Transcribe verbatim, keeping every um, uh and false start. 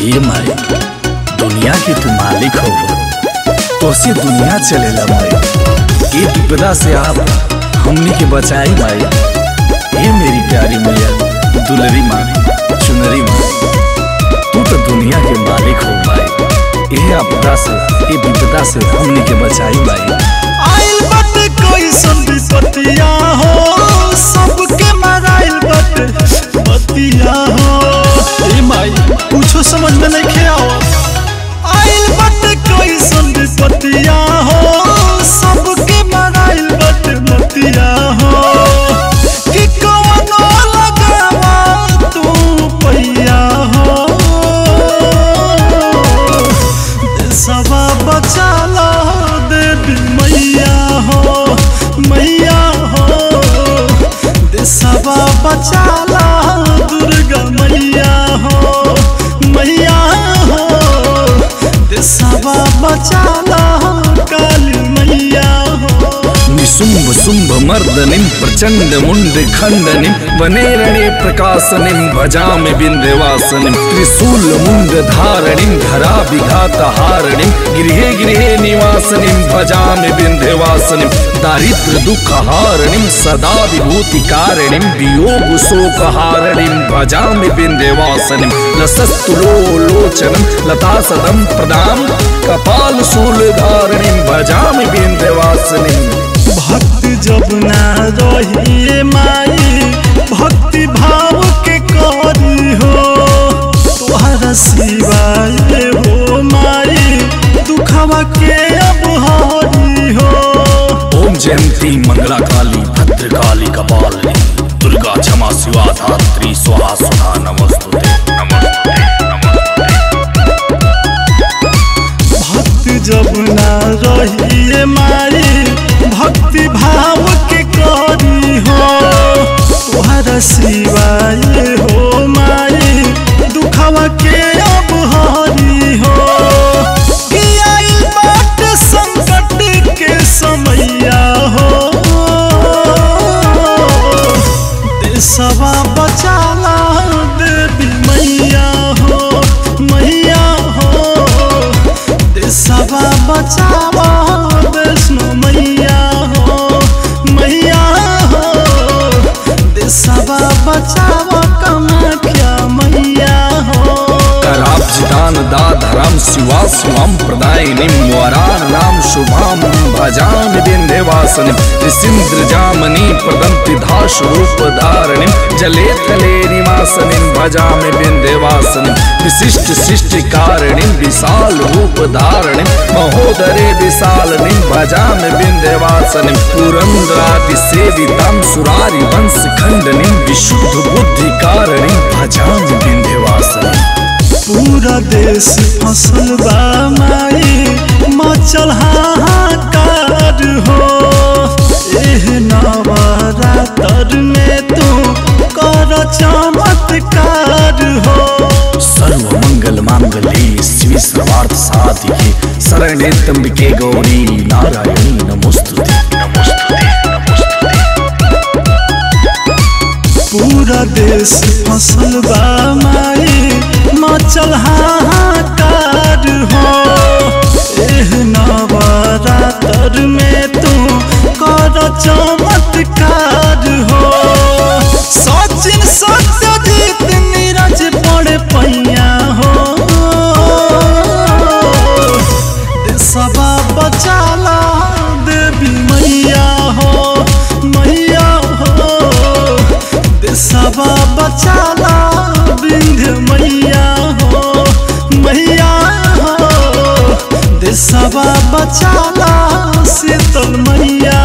ये माई दुनिया के तू मालिक हो, तो से दुनिया चलेला माई। ये विपदा से आप हमनी के बचाई माई। ये मेरी प्यारी मैया दुलरी माँ चुनरी माँ, तू तो दुनिया के मालिक हो माई। ये आपदा से ये विपदा से हमनी के बचाई माई। आइल बाटे कोई संपत्तिया हो, सबके मराइल बाटे बतिया हो। ए माई कुछ समझ में नहीं खेआ। आइल बाटे कोई संपत्तिया हो, सबके मराइल बाटे बतिया हो। कि कौनो लगावा तू पैया हो, देशवा बचा लो देवी मैया हो, मैया हो। देशवा बचा लो दुर्गा मैया हो, मैया हो। देशवा बचा लो काली मैया हो। निशुंभ शुंभ मर्दनिम प्रचंड मुंड खंडनिम वने रणे प्रकाशनिम भजामि विंध्यवासनिम त्रिशूल मुंड धारणिम धरा विघात हारणिम गृहे गृहे निवासनिम भजामि विंध्यवासनिम दारिद्र दुख हारणिम सदा विभूति कारणिम वियोग शोक हारणिम भजामि विंध्यवासनिम लसस्तुलो लोचनम लता सदम प्रदाम कपाल शूल धारणिम भजामि विंध्यवासनिम। भक्ति जब ना रही माई, भक्ति भाव के करी हो। तुहरा सिवाय हो माई, दुखवा के अब हरी हो। ओम जयंती मंगला काली भद्रकाली कपालिनी दुर्गा क्षमा शिवा धात्री स्वाहा सुधा नमस्तुते नमस्तुते नमस्तुते। भक्ति जब ना रही माई, भक्ति भाव के करी हो। तुहरा सिवाय हो माई, दुखवा के अब हरी हो। कि आइल बाटे संकट के समैया हो, देशवा बचा ला देवी मैया हो, मैया हो। देशवा बचावा वैष्णो मैया हो, मैया हो। देशवा बचावा कामाख्या मैया हो। कराब्जितान दाधराम शिवा शिवम प्रदायिनीम वरानाम शुभाम भजामि विंध्यवासनिम ऋषीन्द्र जामनी प्रदंति धाश रूप धारणिम जले तले निवासनिम भजामि विंध्यवासनिम विशिष्ट सृष्टि कारणिम विशाल रूप धारणिम महोदरे विशालनिम भजामि विंध्यवासनिम पुरंदरादि सेविताम सुरारि वंश खंडनिम विशुद्ध बुद्धि कारणिम भजामि विंध्यवासनिम। पूरा देश फसल बा माई, मचल हाहाकार हो। एह नवरात्र में तू कर चमत्कार हो। सर्व मंगल मांगल्ये शिवे सर्वार्थ साधिके शरण्ये त्र्यंबके गौरी नारायणी नमोस्तुते नमोस्तुते नमोस्तुते। पूरा देश फसल बा माई, मचल हाहाकार हो। एह नवरात्र में तू कर चमत्कार हो। सचिन सत्यजीत नीरज पड़े पैया हो। देशवा बचा ला देवी मैया हो, मैया हो। देशवा बचा ला विंध्य मैया हो, मैया हो। देशवा बचा ला शीतल मैया